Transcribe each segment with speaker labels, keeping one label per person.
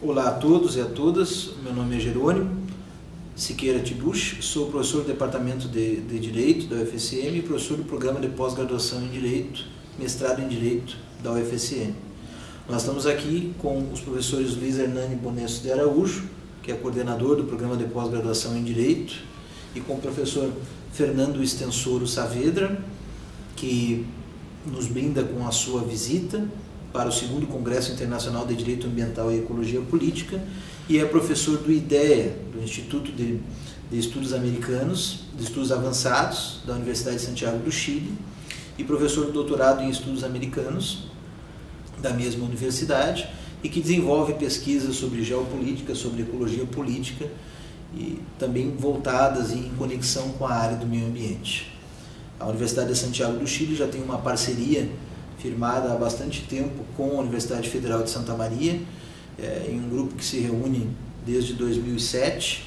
Speaker 1: Olá a todos e a todas, meu nome é Jerônimo Siqueira Tibuch, sou professor do Departamento de Direito da UFSM e professor do Programa de Pós-Graduação em Direito, Mestrado em Direito da UFSM. Nós estamos aqui com os professores Luiz Hernani Bonesso de Araújo, que é coordenador do Programa de Pós-Graduação em Direito, e com o professor Fernando Estensoro Saavedra, que nos brinda com a sua visita para o 2º Congresso Internacional de Direito Ambiental e Ecologia Política, e é professor do IDEA, do Instituto de Estudos Americanos, de Estudos Avançados, da Universidade de Santiago do Chile, e professor de doutorado em Estudos Americanos, da mesma universidade, e que desenvolve pesquisas sobre geopolítica, sobre ecologia política, e também voltadas em conexão com a área do meio ambiente. A Universidade de Santiago do Chile já tem uma parceria firmada há bastante tempo com a Universidade Federal de Santa Maria, em um grupo que se reúne desde 2007,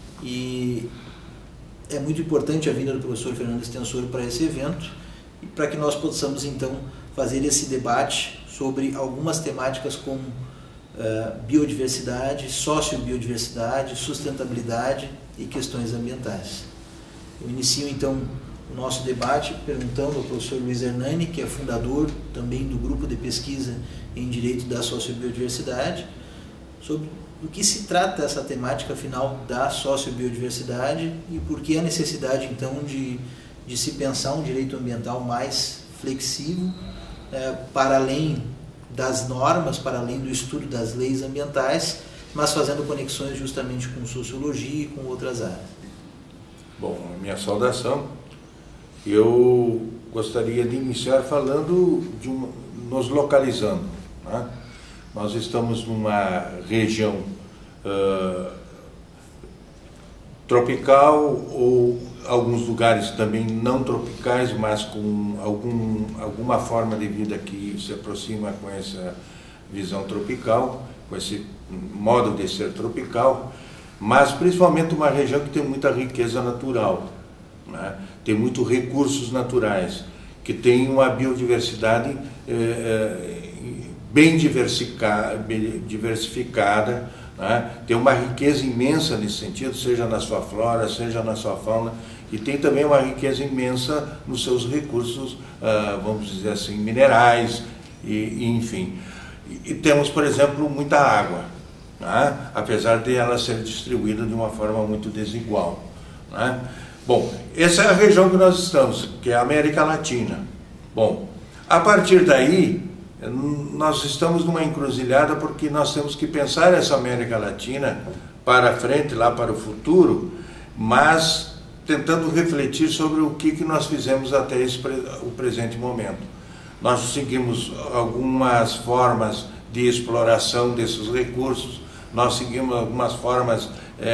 Speaker 1: e é muito importante a vinda do professor Fernando Estensoro para esse evento, e para que nós possamos então fazer esse debate sobre algumas temáticas como biodiversidade, sociobiodiversidade, sustentabilidade e questões ambientais. Eu inicio então o nosso debate perguntando ao professor Luiz Hernani, que é fundador também do grupo de pesquisa em Direito da Sociobiodiversidade, sobre do que se trata essa temática final da sociobiodiversidade e por que a necessidade então de se pensar um direito ambiental mais flexível, para além das normas, para além do estudo das leis ambientais, mas fazendo conexões justamente com sociologia e com outras áreas.
Speaker 2: Bom, minha saudação. Eu gostaria de iniciar falando, nos localizando, né? Nós estamos numa região tropical, ou alguns lugares também não tropicais, mas com alguma forma de vida que se aproxima com essa visão tropical, com esse modo de ser tropical, mas principalmente uma região que tem muita riqueza natural, né? Tem muitos recursos naturais, que tem uma biodiversidade bem diversificada, né? Tem uma riqueza imensa nesse sentido, seja na sua flora, seja na sua fauna, e tem também uma riqueza imensa nos seus recursos, vamos dizer assim, minerais, enfim. E temos, por exemplo, muita água, né? Apesar de ela ser distribuída de uma forma muito desigual, né? Bom, essa é a região que nós estamos, que é a América Latina. Bom, a partir daí, nós estamos numa encruzilhada porque nós temos que pensar essa América Latina para frente, lá para o futuro, mas tentando refletir sobre o que nós fizemos até o presente momento. Nós seguimos algumas formas de exploração desses recursos, nós seguimos algumas formas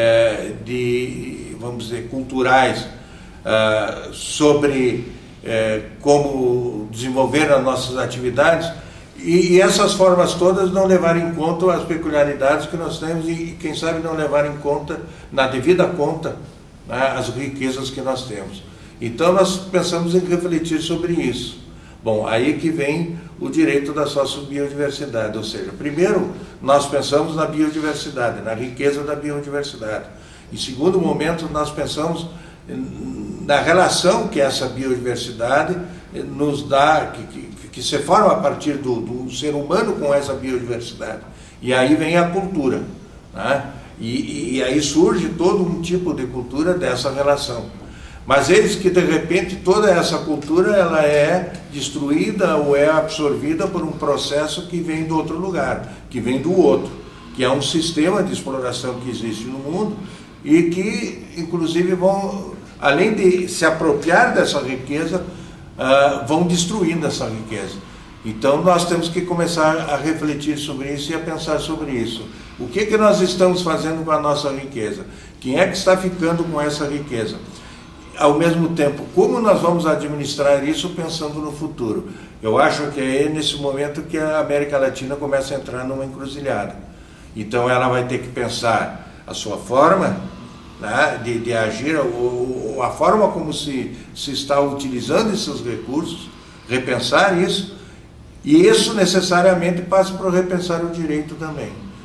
Speaker 2: vamos dizer, culturais, sobre como desenvolver as nossas atividades, e essas formas todas não levarem em conta as peculiaridades que nós temos e quem sabe não levar em conta, na devida conta, né, as riquezas que nós temos. Então nós pensamos em refletir sobre isso. Bom, aí que vem o direito da sociobiodiversidade, ou seja, primeiro nós pensamos na biodiversidade, na riqueza da biodiversidade. Em segundo momento, nós pensamos na relação que essa biodiversidade nos dá, que se forma a partir do ser humano com essa biodiversidade. E aí vem a cultura, né? E aí surge todo um tipo de cultura dessa relação. Mas eis que, de repente, toda essa cultura ela é destruída ou é absorvida por um processo que vem do outro lugar, que vem do outro, que é um sistema de exploração que existe no mundo e que, inclusive, vão, além de se apropriar dessa riqueza, vão destruindo essa riqueza. Então, nós temos que começar a refletir sobre isso e a pensar sobre isso. O que nós estamos fazendo com a nossa riqueza? Quem é que está ficando com essa riqueza? Ao mesmo tempo, como nós vamos administrar isso pensando no futuro? Eu acho que é nesse momento que a América Latina começa a entrar numa encruzilhada. Então ela vai ter que pensar a sua forma, né, de agir, a forma como se está utilizando esses recursos, repensar isso, e isso necessariamente passa por repensar o direito também.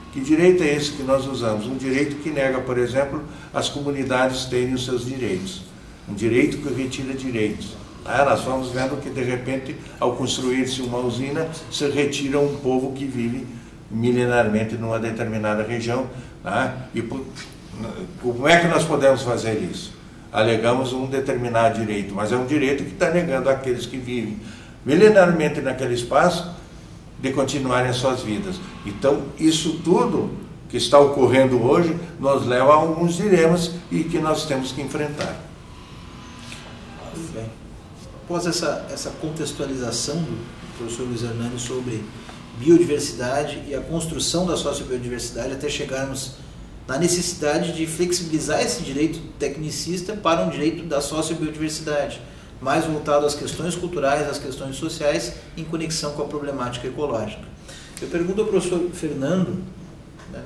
Speaker 2: Que direito é esse que nós usamos? Um direito que nega, por exemplo, as comunidades terem os seus direitos. Um direito que retira direitos. Nós vamos vendo que, de repente, ao construir-se uma usina, se retira um povo que vive milenarmente numa determinada região. E como é que nós podemos fazer isso? Alegamos um determinado direito, mas é um direito que está negando àqueles que vivem milenarmente naquele espaço de continuarem as suas vidas. Então, isso tudo que está ocorrendo hoje nos leva a alguns dilemas e que nós temos que enfrentar.
Speaker 1: Muito bem. Após essa contextualização do professor Luiz Hernani sobre biodiversidade e a construção da sociobiodiversidade, até chegarmos na necessidade de flexibilizar esse direito tecnicista para um direito da sociobiodiversidade, mais voltado às questões culturais, às questões sociais, em conexão com a problemática ecológica. Eu pergunto ao professor Fernando, né,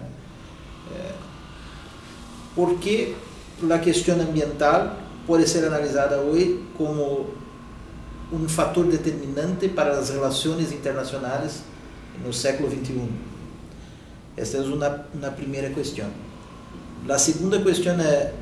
Speaker 1: por que a questão ambiental pode ser analisada hoje como um fator determinante para as relações internacionais no século XXI. Esta é uma primeira questão. A segunda questão é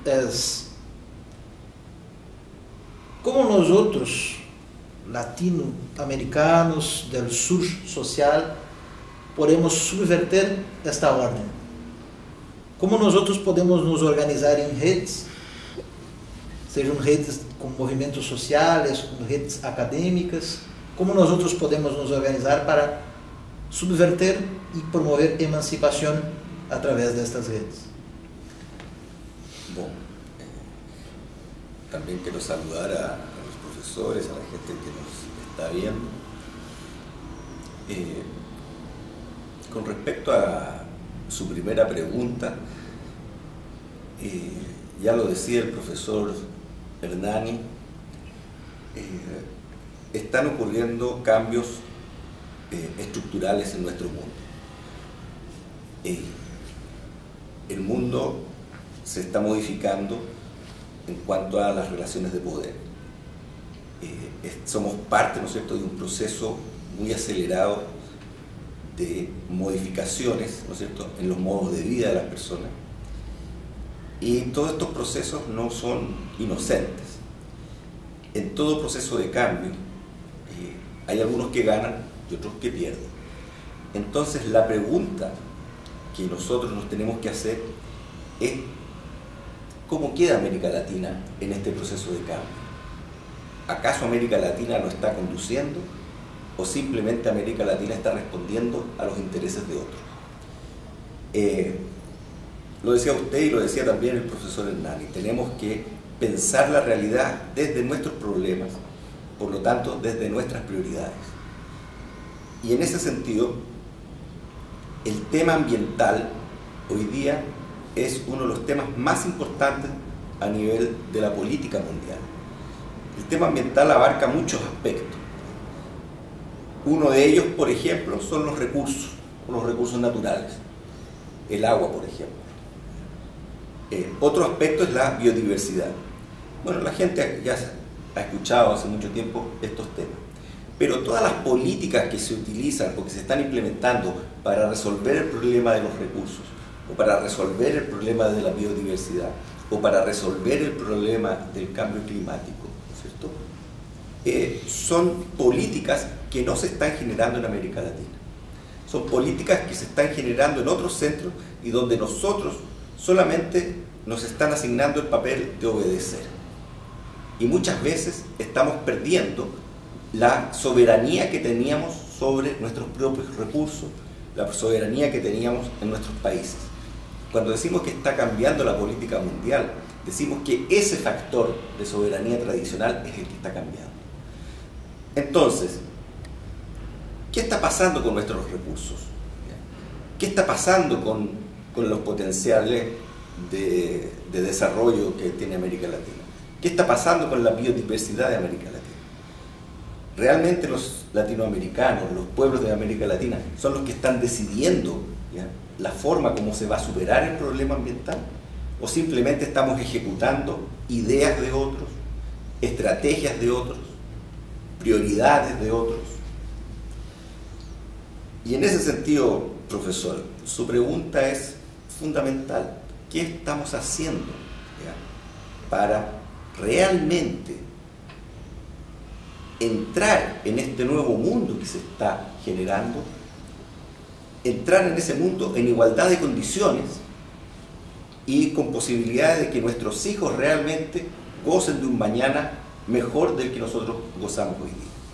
Speaker 1: como nós outros, latino-americanos do sul social, podemos subverter esta ordem? Como nós outros podemos nos organizar em redes, sejam redes com movimentos sociais, com redes acadêmicas? Como nós outros podemos nos organizar para subverter e promover emancipação através destas redes?
Speaker 3: Bom, también quiero saludar a los profesores, a la gente que nos está viendo. Con respecto a su primera pregunta, ya lo decía el profesor Hernani, están ocurriendo cambios estructurales en nuestro mundo. El mundo se está modificando en cuanto a las relaciones de poder. Somos parte, ¿no es cierto?, de un proceso muy acelerado de modificaciones, ¿no es cierto?, en los modos de vida de las personas. Y todos estos procesos no son inocentes. En todo proceso de cambio hay algunos que ganan y otros que pierden. Entonces la pregunta que nosotros nos tenemos que hacer es ¿cómo queda América Latina en este proceso de cambio? ¿Acaso América Latina lo está conduciendo o simplemente América Latina está respondiendo a los intereses de otros? Lo decía usted y lo decía también el profesor Hernani, tenemos que pensar la realidad desde nuestros problemas, por lo tanto desde nuestras prioridades. Y en ese sentido, el tema ambiental hoy día es uno de los temas más importantes a nivel de la política mundial. El tema ambiental abarca muchos aspectos. Uno de ellos, por ejemplo, son los recursos naturales, el agua, por ejemplo. Otro aspecto es la biodiversidad. Bueno, la gente ya ha escuchado hace mucho tiempo estos temas, pero todas las políticas que se utilizan o que se están implementando para resolver el problema de los recursos, o para resolver el problema de la biodiversidad, o para resolver el problema del cambio climático, ¿cierto? Son políticas que no se están generando en América Latina. Son políticas que se están generando en otros centros y donde nosotros solamente nos están asignando el papel de obedecer. Y muchas veces estamos perdiendo la soberanía que teníamos sobre nuestros propios recursos, la soberanía que teníamos en nuestros países. Cuando decimos que está cambiando la política mundial, decimos que ese factor de soberanía tradicional es el que está cambiando. Entonces, ¿qué está pasando con nuestros recursos? ¿Qué está pasando con los potenciales de desarrollo que tiene América Latina? ¿Qué está pasando con la biodiversidad de América Latina? Realmente los latinoamericanos, los pueblos de América Latina, son los que están decidiendo, ¿ya?, la forma como se va a superar el problema ambiental, o simplemente estamos ejecutando ideas de otros, estrategias de otros, prioridades de otros. Y en ese sentido, profesor, su pregunta es fundamental. ¿Qué estamos haciendo, ya, para realmente entrar en este nuevo mundo que se está generando, entrar en ese mundo en igualdad de condiciones y con posibilidades de que nuestros hijos realmente gocen de un mañana mejor del que nosotros gozamos hoy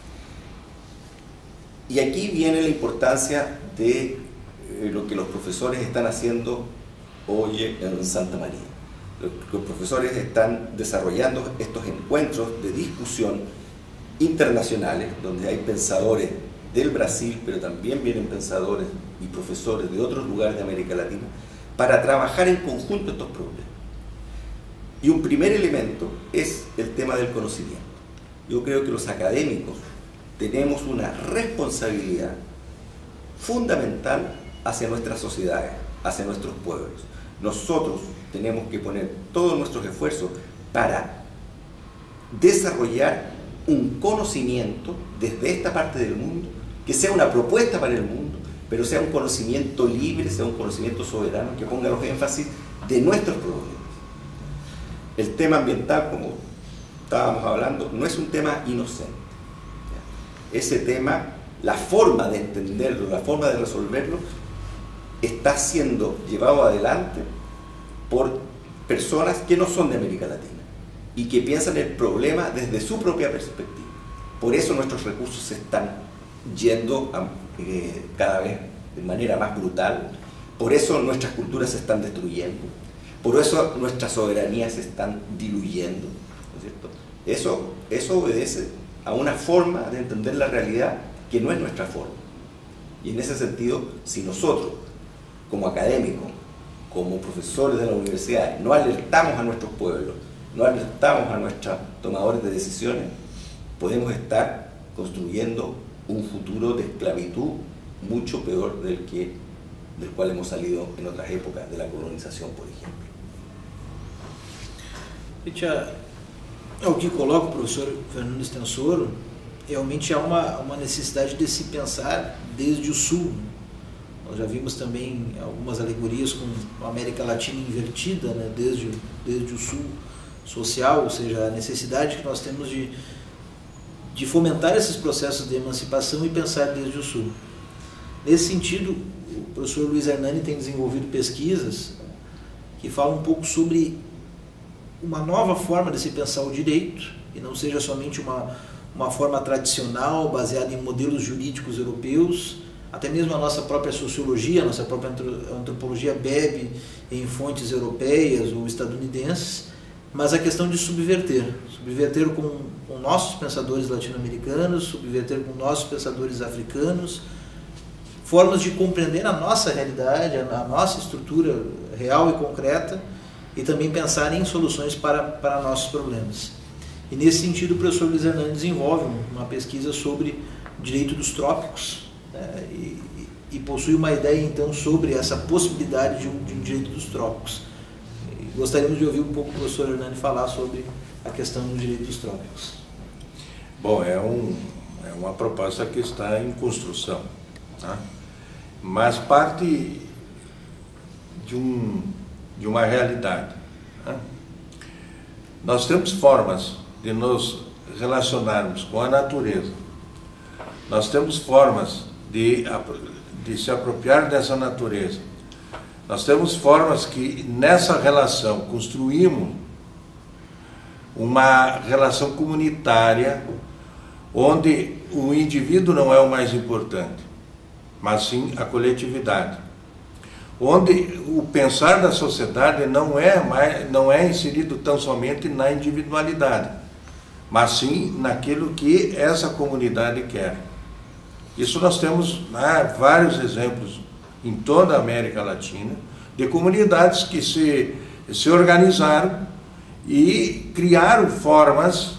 Speaker 3: día? Y aquí viene la importancia de lo que los profesores están haciendo hoy en Santa María. Los profesores están desarrollando estos encuentros de discusión internacionales, donde hay pensadores del Brasil, pero también vienen pensadores y profesores de otros lugares de América Latina, para trabajar en conjunto estos problemas. Y un primer elemento es el tema del conocimiento. Yo creo que los académicos tenemos una responsabilidad fundamental hacia nuestras sociedades, hacia nuestros pueblos. Nosotros tenemos que poner todos nuestros esfuerzos para desarrollar un conocimiento desde esta parte del mundo, que sea una propuesta para el mundo, pero sea un conocimiento libre, sea un conocimiento soberano, que ponga los énfasis de nuestros problemas. El tema ambiental, como estábamos hablando, no es un tema inocente. Ese tema, la forma de entenderlo, la forma de resolverlo, está siendo llevado adelante por personas que no son de América Latina y que piensan el problema desde su propia perspectiva. Por eso nuestros recursos se están yendo cada vez de manera más brutal, por eso nuestras culturas se están destruyendo, por eso nuestras soberanías se están diluyendo, ¿no es cierto? Eso obedece a una forma de entender la realidad que no es nuestra forma. Y en ese sentido, si nosotros, como académicos, como profesores de la universidad, no alertamos a nuestros pueblos, no alertamos a nuestros tomadores de decisiones, podemos estar construyendo un futuro de esclavitud mucho peor del cual hemos salido en otras épocas de la colonização, por exemplo.
Speaker 1: O que coloca o professor Fernando Estensoro, realmente há uma necessidade de se pensar desde o Sul. Nós já vimos também algumas alegorias com a América Latina invertida, né, desde o Sul social, ou seja, a necessidade que nós temos de fomentar esses processos de emancipação e pensar desde o Sul. Nesse sentido, o professor Luiz Hernani tem desenvolvido pesquisas que falam um pouco sobre uma nova forma de se pensar o direito, e não seja somente uma forma tradicional, baseada em modelos jurídicos europeus. Até mesmo a nossa própria sociologia, a nossa própria antropologia bebe em fontes europeias ou estadunidenses, mas a questão de subverter com nossos pensadores latino-americanos, subverter com nossos pensadores africanos, formas de compreender a nossa realidade, a nossa estrutura real e concreta, e também pensar em soluções para nossos problemas. E nesse sentido o professor Luiz Hernani desenvolve uma pesquisa sobre direito dos trópicos, né, e possui uma ideia então sobre essa possibilidade de um direito dos trópicos. E gostaríamos de ouvir um pouco o professor Hernani falar sobre a questão do direito dos trópicos.
Speaker 2: Bom, é uma proposta que está em construção, tá? Mas parte de uma realidade, tá? Nós temos formas de nos relacionarmos com a natureza, nós temos formas de se apropriar dessa natureza, nós temos formas que nessa relação construímos uma relação comunitária onde o indivíduo não é o mais importante, mas sim a coletividade, onde o pensar da sociedade não é inserido tão somente na individualidade, mas sim naquilo que essa comunidade quer. Isso nós temos vários exemplos em toda a América Latina, de comunidades que se organizaram e criaram formas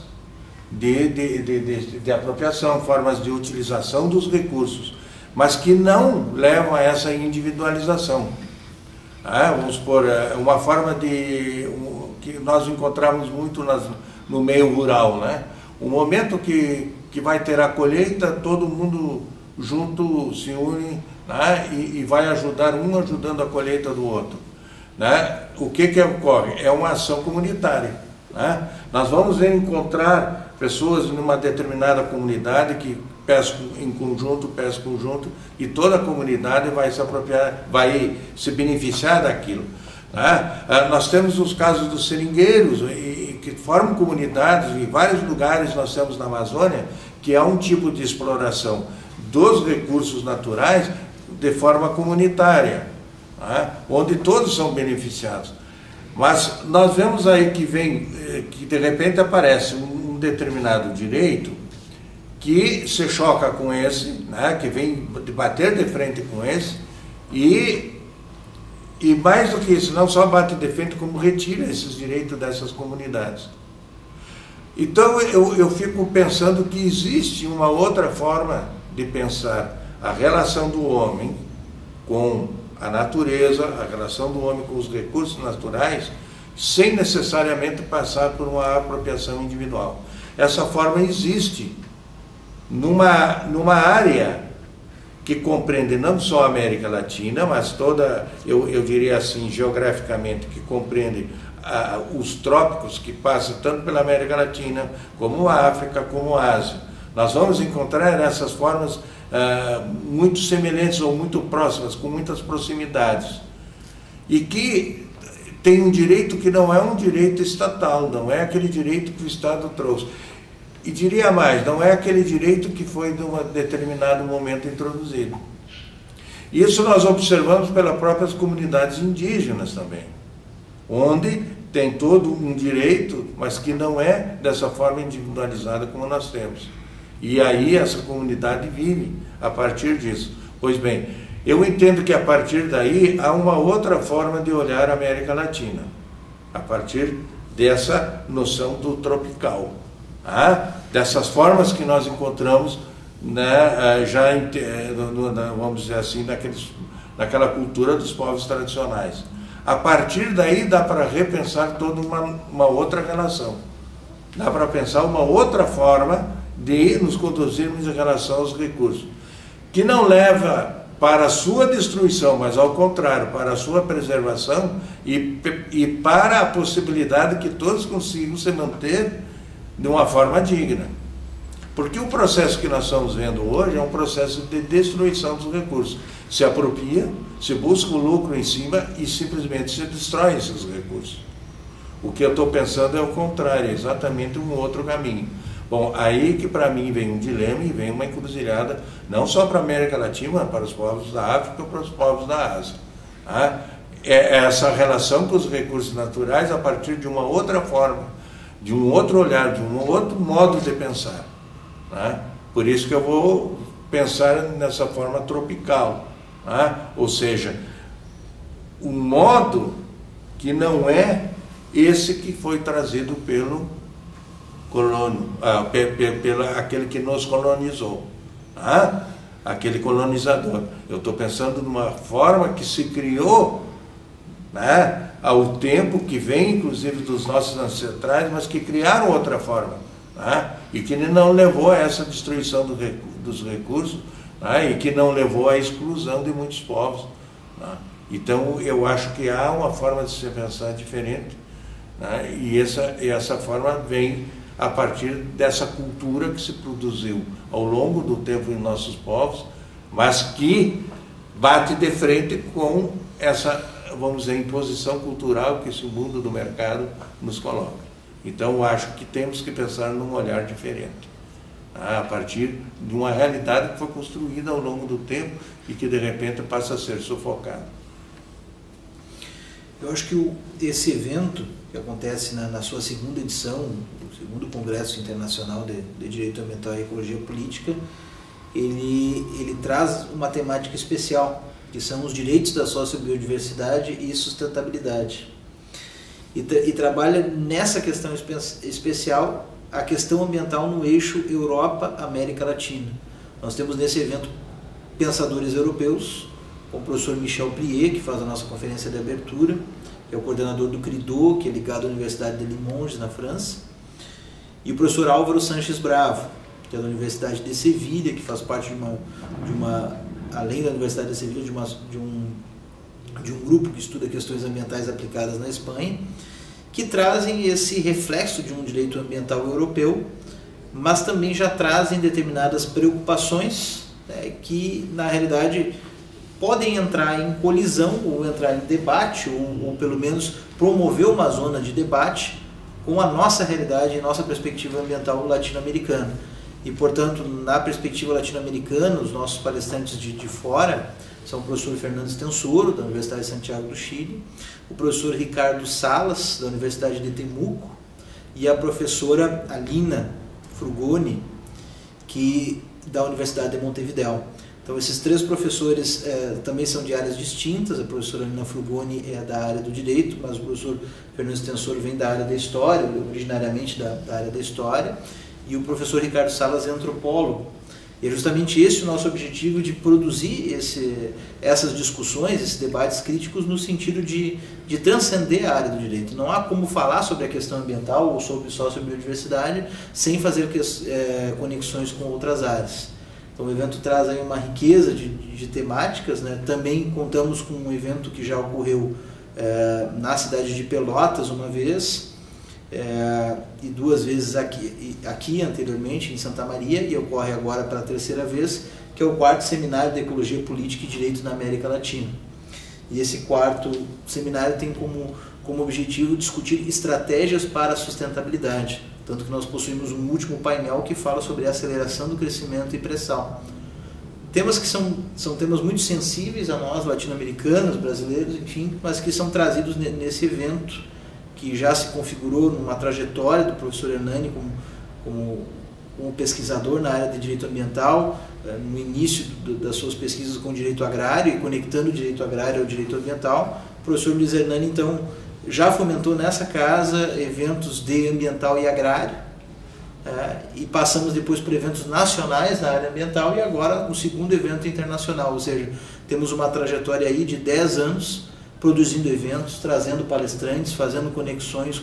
Speaker 2: de apropriação, formas de utilização dos recursos, mas que não levam a essa individualização. Vamos supor, uma forma que nós encontramos muito no meio rural, né? O momento que vai ter a colheita, todo mundo junto se une né? E vai ajudar um ajudando a colheita do outro. Né? O que ocorre? É uma ação comunitária. Né? Nós vamos encontrar pessoas numa determinada comunidade que pescam em conjunto, e toda a comunidade vai se apropriar, vai se beneficiar daquilo. Né? Nós temos os casos dos seringueiros, que formam comunidades, em vários lugares nós temos na Amazônia, que há um tipo de exploração dos recursos naturais de forma comunitária, né? Onde todos são beneficiados. Mas nós vemos aí que de repente aparece um determinado direito que se choca com esse, né? Que vem bater de frente com esse, e mais do que isso, não só bate de frente, como retira esses direitos dessas comunidades. Então eu fico pensando que existe uma outra forma de pensar a relação do homem com a natureza, a relação do homem com os recursos naturais, sem necessariamente passar por uma apropriação individual. Essa forma existe numa área que compreende não só a América Latina, mas toda, eu diria assim, geograficamente, que compreende os trópicos, que passam tanto pela América Latina, como a África, como a Ásia. Nós vamos encontrar essas formas muito semelhantes ou muito próximas, com muitas proximidades, e que tem um direito que não é um direito estatal, não é aquele direito que o Estado trouxe. E diria mais, não é aquele direito que foi de um determinado momento introduzido. Isso nós observamos pelas próprias comunidades indígenas também, onde tem todo um direito, mas que não é dessa forma individualizada como nós temos. E aí essa comunidade vive a partir disso. Pois bem, eu entendo que a partir daí há uma outra forma de olhar a América Latina, a partir dessa noção do tropical. Dessas formas que nós encontramos, né, vamos dizer assim, naquela cultura dos povos tradicionais. A partir daí dá para repensar toda uma outra relação. Dá para pensar uma outra forma de nos conduzirmos em relação aos recursos, que não leva para a sua destruição, mas ao contrário, para a sua preservação e para a possibilidade que todos consigam se manter de uma forma digna. Porque o processo que nós estamos vendo hoje é um processo de destruição dos recursos. Se apropria, se busca o lucro em cima e simplesmente se destrói esses recursos. O que eu estou pensando é o contrário, é exatamente um outro caminho. Bom, aí que para mim vem um dilema e vem uma encruzilhada, não só para a América Latina, mas para os povos da África e para os povos da Ásia. É essa relação com os recursos naturais a partir de uma outra forma, de um outro olhar, de um outro modo de pensar. Por isso que eu vou pensar nessa forma tropical. Ou seja, um modo que não é esse que foi trazido pelo aquele que nos colonizou, aquele colonizador. Eu estou pensando numa forma que se criou, ao tempo, que vem inclusive dos nossos ancestrais, mas que criaram outra forma, e que não levou a essa destruição dos recursos, e que não levou à exclusão de muitos povos. Então eu acho que há uma forma de se pensar diferente, e essa forma vem a partir dessa cultura que se produziu ao longo do tempo em nossos povos, mas que bate de frente com essa, vamos dizer, imposição cultural que esse mundo do mercado nos coloca. Então, eu acho que temos que pensar num olhar diferente, a partir de uma realidade que foi construída ao longo do tempo e que, de repente, passa a ser sufocada.
Speaker 1: Eu acho que esse evento, que acontece na sua segunda edição, o segundo Congresso Internacional de Direito Ambiental e Ecologia Política, ele traz uma temática especial, que são os direitos da sociobiodiversidade e sustentabilidade. E trabalha nessa questão especial a questão ambiental no eixo Europa-América Latina. Nós temos nesse evento pensadores europeus, como o professor Michel Plié, que faz a nossa conferência de abertura, que é o coordenador do CRIDO, que é ligado à Universidade de Limoges, na França, e o professor Álvaro Sanches Bravo, que é da Universidade de Sevilha, que faz parte de uma além da Universidade de Sevilha, de um grupo que estuda questões ambientais aplicadas na Espanha, que trazem esse reflexo de um direito ambiental europeu, mas também já trazem determinadas preocupações, né, que na realidade podem entrar em colisão ou entrar em debate, ou pelo menos promover uma zona de debate com a nossa realidade e nossa perspectiva ambiental latino-americana. E, portanto, na perspectiva latino-americana, os nossos palestrantes de fora são o professor Fernando Stensoro, da Universidade de Santiago do Chile, o professor Ricardo Salas, da Universidade de Temuco, e a professora Alina Frugoni, da Universidade de Montevideo. Então, esses três professores também são de áreas distintas. A professora Alina Frugoni é da área do direito, mas o professor Fernando Stensoro vem da área da história, originariamente da área da história, e o professor Ricardo Salas é antropólogo. E é justamente esse o nosso objetivo, de produzir essas discussões, esses debates críticos, no sentido de transcender a área do direito. Não há como falar sobre a questão ambiental ou só sobre biodiversidade sem fazer conexões com outras áreas. Então o evento traz aí uma riqueza de temáticas, né? Também contamos com um evento que já ocorreu na cidade de Pelotas uma vez, e duas vezes aqui anteriormente em Santa Maria, e ocorre agora pela terceira vez, que é o 4º Seminário de Ecologia Política e Direito na América Latina. E esse 4º seminário tem como objetivo discutir estratégias para a sustentabilidade. Tanto que nós possuímos um último painel que fala sobre a aceleração do crescimento e pressão. Temas que são temas muito sensíveis a nós, latino-americanos, brasileiros, enfim, mas que são trazidos nesse evento, que já se configurou numa trajetória do professor Hernani como pesquisador na área de direito ambiental, no início das suas pesquisas com o direito agrário e conectando o direito agrário ao direito ambiental. O professor Luiz Hernani, então, já fomentou nessa casa eventos de ambiental e agrário, e passamos depois por eventos nacionais na área ambiental, e agora um segundo evento internacional, ou seja, temos uma trajetória aí de 10 anos produzindo eventos, trazendo palestrantes, fazendo conexões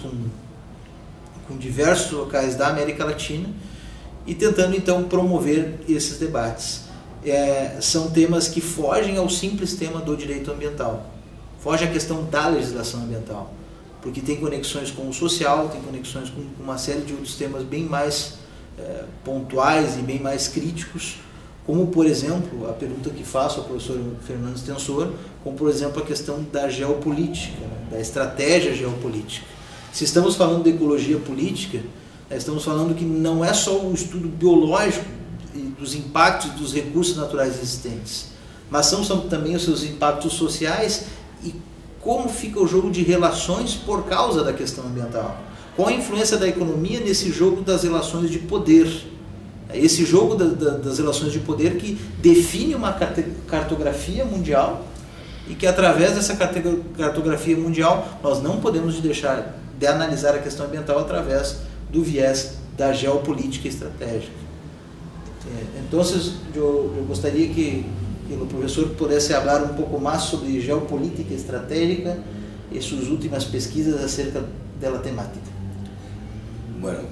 Speaker 1: com diversos locais da América Latina e tentando então promover esses debates. São temas que fogem ao simples tema do direito ambiental, foge à questão da legislação ambiental, porque tem conexões com o social, tem conexões com uma série de outros temas bem mais pontuais e bem mais críticos, como, por exemplo, a pergunta que faço ao professor Fernando Stensoro, como, por exemplo, a questão da geopolítica, né, da estratégia geopolítica. Se estamos falando de ecologia política, estamos falando que não é só o estudo biológico e dos impactos dos recursos naturais existentes, mas são também os seus impactos sociais e como fica o jogo de relações por causa da questão ambiental. Qual a influência da economia nesse jogo das relações de poder? Esse jogo das relações de poder que define uma cartografia mundial e que, através dessa cartografia mundial, nós não podemos deixar de analisar a questão ambiental através do viés da geopolítica estratégica. Então, eu gostaria que o professor pudesse falar um pouco mais sobre geopolítica estratégica e suas últimas pesquisas acerca da temática.
Speaker 3: Bueno,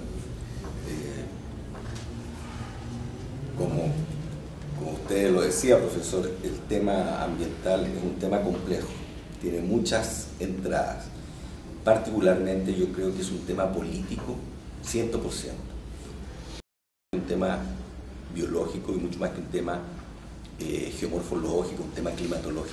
Speaker 3: como usted lo decía, profesor, el tema ambiental es un tema complejo, tiene muchas entradas. Particularmente yo creo que es un tema político 100%. Un tema biológico y mucho más que un tema geomorfológico, un tema climatológico.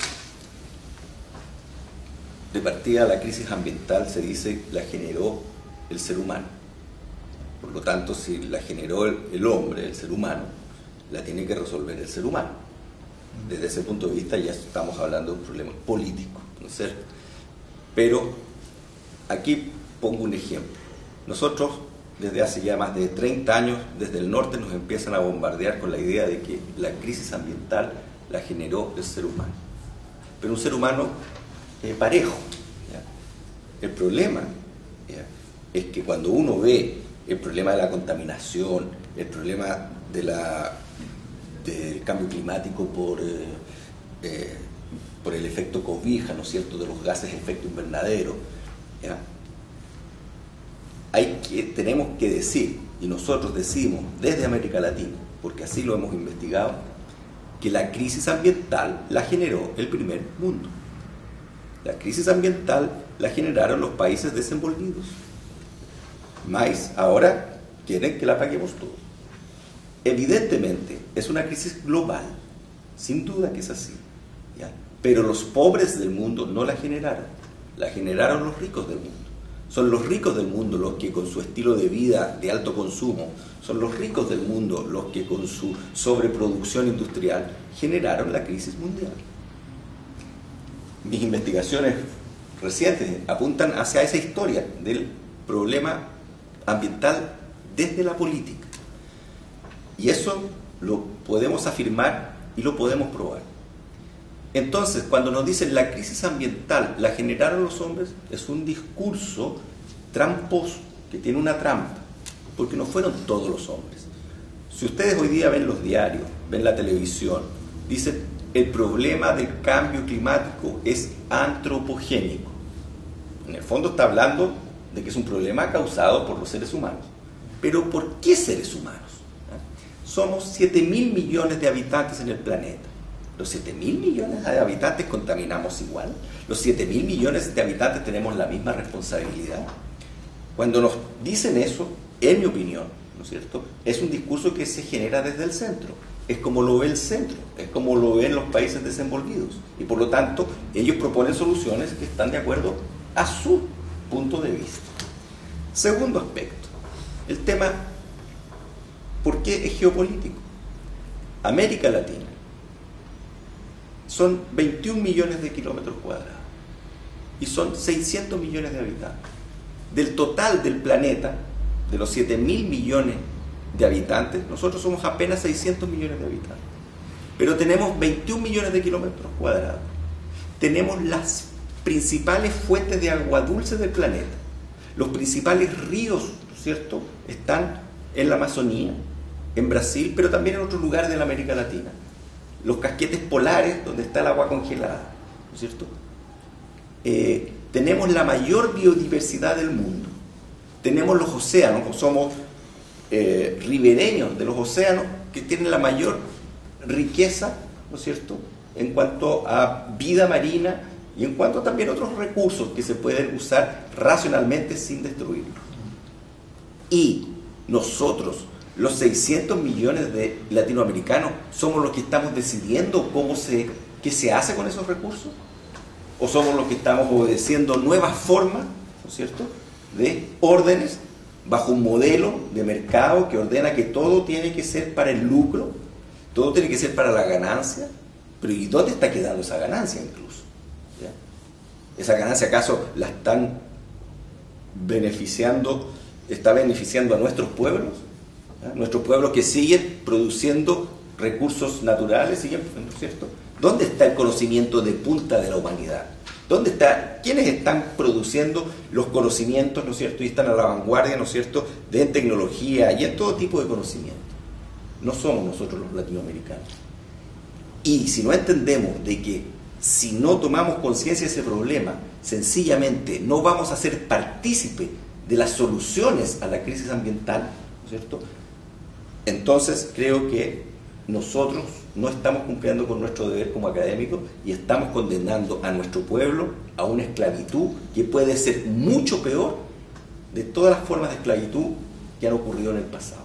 Speaker 3: De partida, la crisis ambiental se dice la generó el ser humano. Por lo tanto, si la generó el hombre, el ser humano, la tiene que resolver el ser humano. Desde ese punto de vista ya estamos hablando de un problema político, ¿no es cierto? Pero aquí pongo un ejemplo. Nosotros, desde hace ya más de 30 años, desde el norte nos empiezan a bombardear con la idea de que la crisis ambiental la generó el ser humano. Pero un ser humano parejo. ¿Ya? El problema es que cuando uno ve el problema de la contaminación, el problema del cambio climático por el efecto cobija, ¿no es cierto?, de los gases de efecto invernadero, ¿ya? Tenemos que decir, y nosotros decimos desde América Latina, porque así lo hemos investigado, que la crisis ambiental la generó el primer mundo. La crisis ambiental la generaron los países desenvolvidos. Más ahora quieren que la paguemos todos. Evidentemente, es una crisis global, sin duda que es así, ¿ya? Pero los pobres del mundo no la generaron los ricos del mundo. Son los ricos del mundo los que con su estilo de vida de alto consumo, son los ricos del mundo los que con su sobreproducción industrial generaron la crisis mundial. Mis investigaciones recientes apuntan hacia esa historia del problema ambiental desde la política. Y eso lo podemos afirmar y lo podemos probar. Entonces, cuando nos dicen la crisis ambiental la generaron los hombres, es un discurso tramposo, que tiene una trampa, porque no fueron todos los hombres. Si ustedes hoy día ven los diarios, ven la televisión, dicen el problema del cambio climático es antropogénico. En el fondo está hablando de que es un problema causado por los seres humanos. Pero ¿por qué seres humanos? Somos 7.000 millones de habitantes en el planeta. ¿Los 7.000 millones de habitantes contaminamos igual? ¿Los 7.000 millones de habitantes tenemos la misma responsabilidad? Cuando nos dicen eso, en mi opinión, ¿no es cierto?, es un discurso que se genera desde el centro. Es como lo ve el centro, es como lo ven los países desenvolvidos. Y por lo tanto, ellos proponen soluciones que están de acuerdo a su punto de vista. Segundo aspecto, el tema, ¿por qué es geopolítico? América Latina son 21 millones de kilómetros cuadrados y son 600 millones de habitantes. Del total del planeta, de los 7.000 millones de habitantes, nosotros somos apenas 600 millones de habitantes. Pero tenemos 21 millones de kilómetros cuadrados. Tenemos las principales fuentes de agua dulce del planeta. Los principales ríos, ¿no es cierto?, están en la Amazonía, en Brasil, pero también en otros lugares de la América Latina. Los casquetes polares, donde está el agua congelada, ¿no es cierto? Tenemos la mayor biodiversidad del mundo. Tenemos los océanos, somos ribereños de los océanos que tienen la mayor riqueza, ¿no es cierto?, en cuanto a vida marina y en cuanto a también otros recursos que se pueden usar racionalmente sin destruirlos. Y nosotros, los 600 millones de latinoamericanos, somos los que estamos decidiendo qué se hace con esos recursos, o somos los que estamos obedeciendo nuevas formas, ¿no es cierto?, de órdenes bajo un modelo de mercado que ordena que todo tiene que ser para el lucro, todo tiene que ser para la ganancia. Pero ¿y dónde está quedando esa ganancia incluso? ¿Ya? ¿Esa ganancia acaso la está beneficiando a nuestros pueblos? ¿Ya? Nuestros pueblos que siguen produciendo recursos naturales, siguen, ¿no es cierto? ¿Dónde está el conocimiento de punta de la humanidad? ¿Dónde está? ¿Quiénes están produciendo los conocimientos, ¿no es cierto?, y están a la vanguardia, ¿no es cierto?, de tecnología y en todo tipo de conocimiento. No somos nosotros los latinoamericanos. Y si no entendemos de que si no tomamos conciencia de ese problema, sencillamente no vamos a ser partícipe de las soluciones a la crisis ambiental, ¿no es cierto?, entonces creo que nosotros no estamos cumpliendo con nuestro deber como académicos y estamos condenando a nuestro pueblo a una esclavitud que puede ser mucho peor de todas las formas de esclavitud que han ocurrido en el pasado.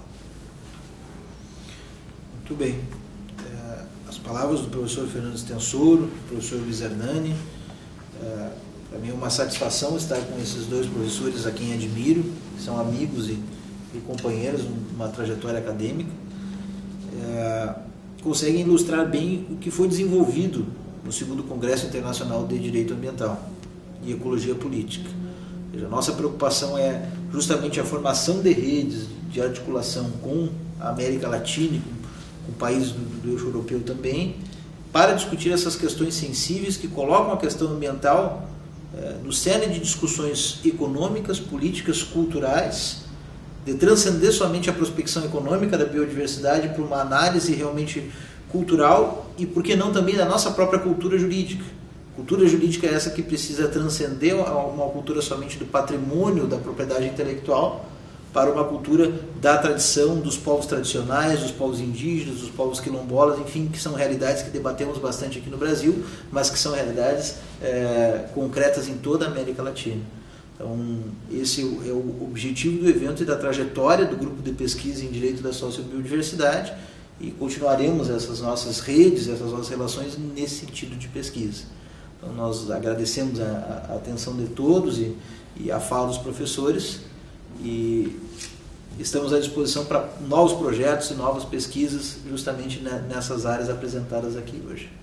Speaker 1: Muito bem. As palavras do professor Fernando Stensoro, do professor Luiz Hernani. Para mim é uma satisfação estar com esses dois professores a quem admiro, que são amigos e companheiros numa trajetória acadêmica. Conseguem ilustrar bem o que foi desenvolvido no segundo Congresso Internacional de Direito Ambiental e Ecologia Política. A nossa preocupação é justamente a formação de redes de articulação com a América Latina, com países do eixo europeu também, para discutir essas questões sensíveis que colocam a questão ambiental no cerne de discussões econômicas, políticas, culturais, de transcender somente a prospecção econômica da biodiversidade para uma análise realmente cultural e, por que não, também da nossa própria cultura jurídica. Cultura jurídica é essa que precisa transcender uma cultura somente do patrimônio, da propriedade intelectual, para uma cultura da tradição dos povos tradicionais, dos povos indígenas, dos povos quilombolas, enfim, que são realidades que debatemos bastante aqui no Brasil, mas que são realidades concretas em toda a América Latina. Então, esse é o objetivo do evento e da trajetória do grupo de pesquisa em Direito da Sociobiodiversidade, e continuaremos essas nossas redes, essas nossas relações nesse sentido de pesquisa. Então, nós agradecemos a atenção de todos e a fala dos professores, e estamos à disposição para novos projetos e novas pesquisas justamente nessas áreas apresentadas aqui hoje.